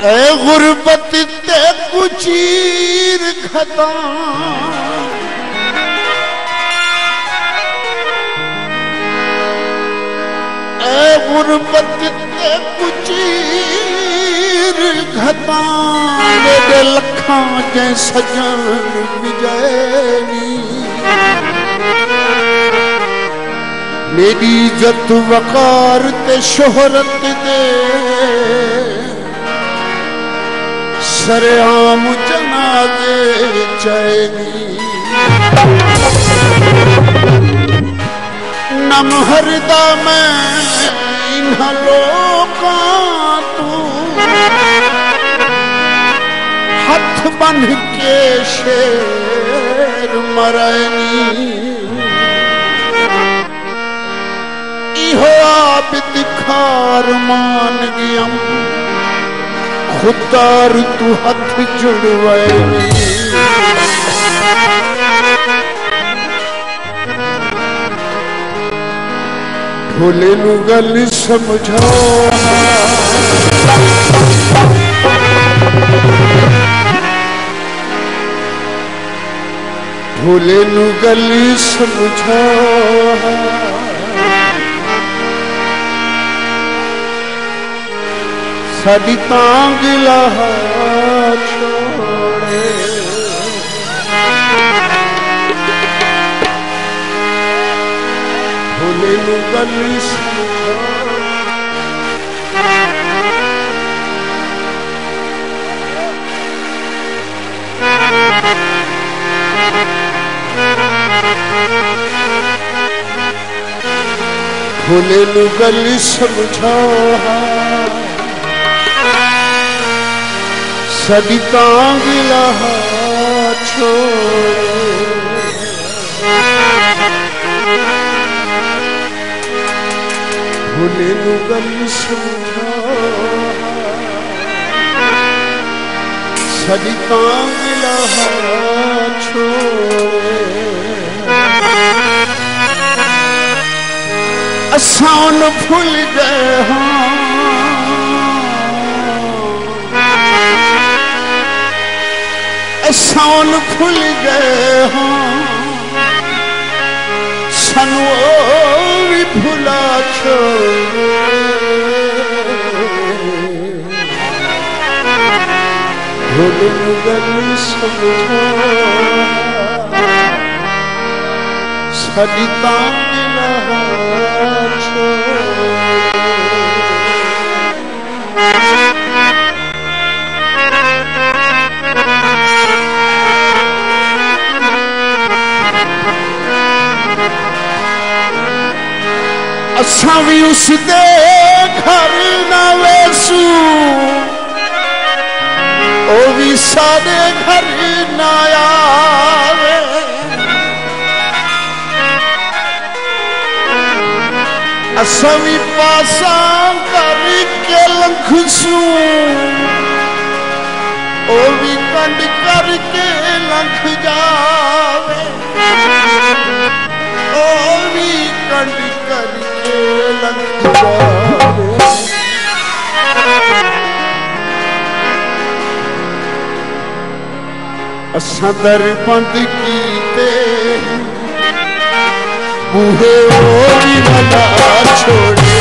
ए गुरबत ते कुचीर खता ए गुरबत ते कुचीर खता मेरे लखा के सजन विजयनी मेरी इज्जत वकार ते शोहरत दे सरेआम जनाजे चैनी नम हरदा मैं इन्हां लोकां तू हथ बन के शेर मरनी इहो आबिद खार मान गया खुदार तू हथ जुड़वाएगी भोले नू गल समझा भोले नू गल समझा साडी तांग लाहा छोड़े भोले नू गल समझा भोले नू गल समझा सदी तांग लाहा छोड़े भोले नू गल समझा सदी तांग लाहा छोड़े असान भूल गए हाँ असान भूल गए हाँ सानू भी भुला छोड़े भोले नू गल समझा साडी तांग लाहा छोड़े असा भी उस दे घर ना वैसू ओ भी सारे घर ना आवे असा भी पासा करके लंघसू ओ भी कंड करके लंघ जावे ओ भी कंड करके लंघ जावे असा दर बंद कीते बूहे ओ भी भला छोड़े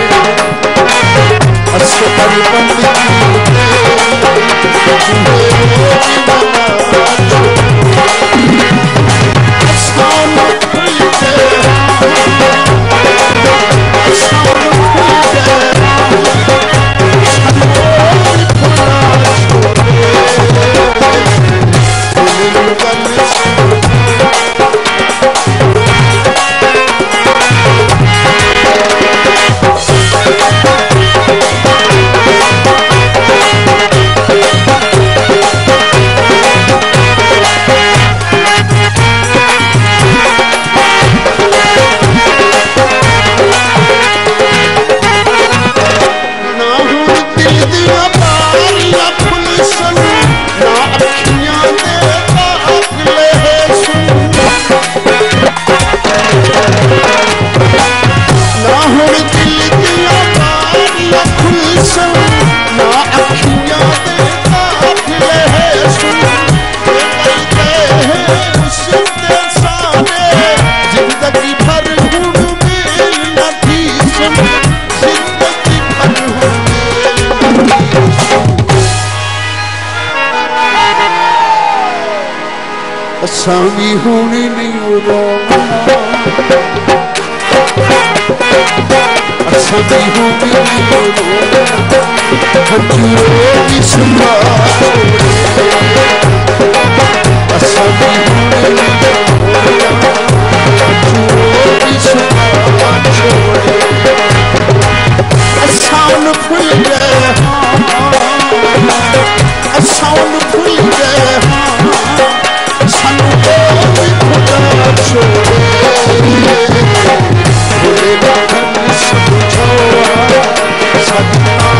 असा दर बंद कीते बूहे ओ भी भला छोड़े असा न खुल गए ना अखियां असां भी होनी नहीं रोना असां भी होनी नहीं रोना हंजूरों की सुना असां भी होनी नहीं रोना हंजूरों की सुना छोड़े असां भूल गए असां भूल गए सानू कोई खुदा छोड़े भोले बाबा ने समझाया सदका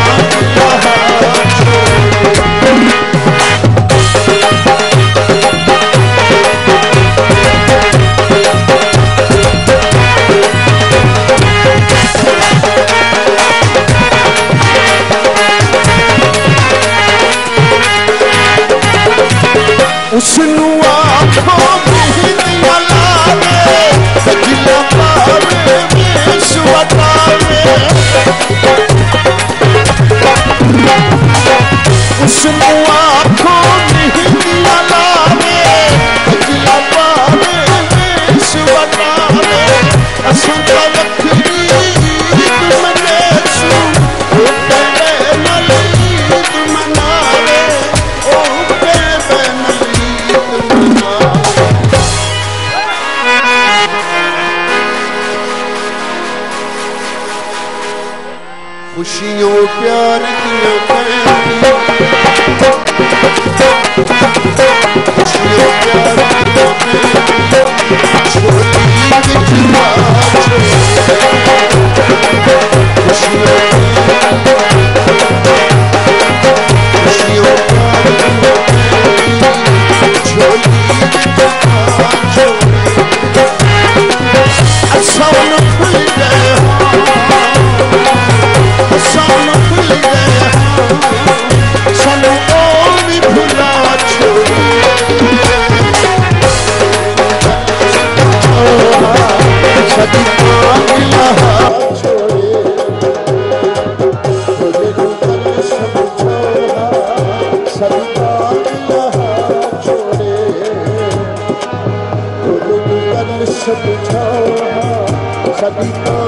उसनू आँखों बिहदिया लावे सजिला पावे वेश वटावे उसनू आँखों बिहदिया लावे सजिला पावे वेश वटावे असां दा वखरी ईद मनेसू ओ तेरे नाल ईद मनावे ओ तेरे खुशियों प्यार दिया खुशियों प्यार सब